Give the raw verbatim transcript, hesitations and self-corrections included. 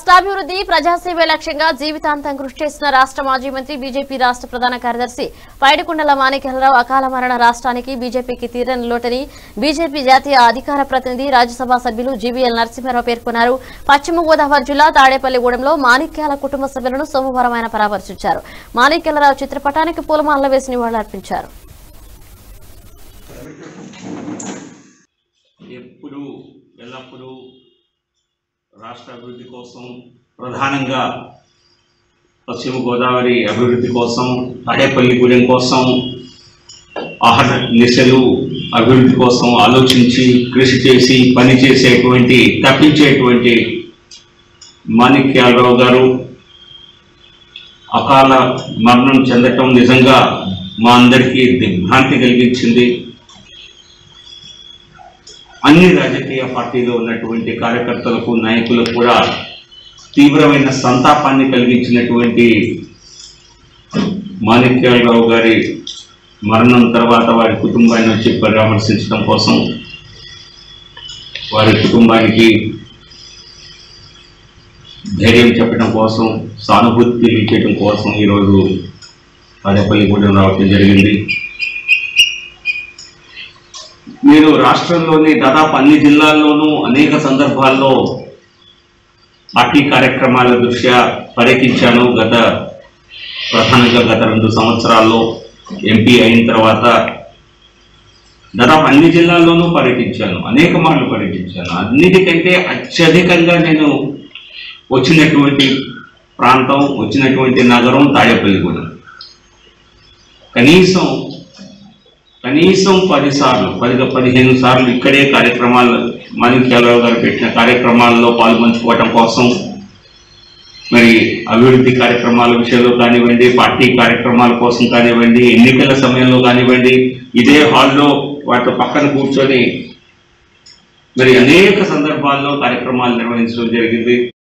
రాష్ట్రాభివృద్ధి ప్రజాసేవే లక్ష్యంగా జీవితాంతం కృషి చేసిన రాష్ట్ర మాజీ మంత్రి బీజేపీ రాష్ట్ర ప్రధాన కార్యదర్శి పైడికొండల మాణిక్యాలరావు అకాల మరణ రాష్ట్రానికి బీజేపీకి తీరని లోటని బీజేపీ జాతీయ అధికార ప్రతినిధి రాజ్యసభ సభ్యులు జీవీఎల్ నరసింహారావు పేర్కొన్నారు. పశ్చిమ గోదావరి జిల్లా తాడేపల్లిగూడెంలో మాణిక్యాల కుటుంబ సభ్యులను సోమవారం ఆయన పరామర్శించారు. మాణిక్యాలరావు చిత్రపటానికి పూలమాలలు వేసి నివాళులర్పించారు. ఎప్పుడు ఎల్లప్పుడూ రాష్ట్ర అభివృద్ధి కోసం ప్రధానంగా పశ్చిమ గోదావరి అభివృద్ధి కోసం తాడేపల్లిగూడెం కోసం ఆహార నిశలు అభివృద్ధి కోసం ఆలోచించి కృషి చేసి పనిచేసేటువంటి తప్పించేటువంటి మాణిక్యాలరావు గారు అకాల మరణం చెందటం నిజంగా మా అందరికీ దిగ్భ్రాంతి కలిగించింది. అన్ని రాజకీయ పార్టీలో ఉన్నటువంటి కార్యకర్తలకు నాయకులకు కూడా తీవ్రమైన సంతాపాన్ని కలిగించినటువంటి మాణిక్యాలరావు గారి మరణం తర్వాత వారి కుటుంబాన్ని వచ్చి పరామర్శించడం కోసం, వారి కుటుంబానికి ధైర్యం చెప్పడం కోసం, సానుభూతి తెలియచేయడం కోసం ఈరోజు తాడేపల్లిగూడెం రావడం జరిగింది. నేను రాష్ట్రంలోని దాదాపు అన్ని జిల్లాల్లోనూ అనేక సందర్భాల్లో పార్టీ కార్యక్రమాల దృష్ట్యా పర్యటించాను. గత ప్రధానంగా గత రెండు సంవత్సరాల్లో ఎంపీ అయిన తర్వాత దాదాపు అన్ని జిల్లాల్లోనూ పర్యటించాను, అనేక మార్లు పర్యటించాను. అన్నిటికంటే అత్యధికంగా నేను వచ్చినటువంటి ప్రాంతం, వచ్చినటువంటి నగరం తాడేపల్లిగూడెం. కనీసం కనీసం పది సార్లు పది పదిహేను సార్లు ఇక్కడే కార్యక్రమాలు మాణిక్యాలరావు గారు పెట్టిన కార్యక్రమాల్లో పాల్పంచుకోవటం కోసం, మరి అభివృద్ధి కార్యక్రమాల విషయంలో కానివ్వండి, పార్టీ కార్యక్రమాల కోసం కానివ్వండి, ఎన్నికల సమయంలో కానివ్వండి, ఇదే హాల్లో వాటితో పక్కన కూర్చొని మరి అనేక సందర్భాల్లో కార్యక్రమాలు నిర్వహించడం జరిగింది.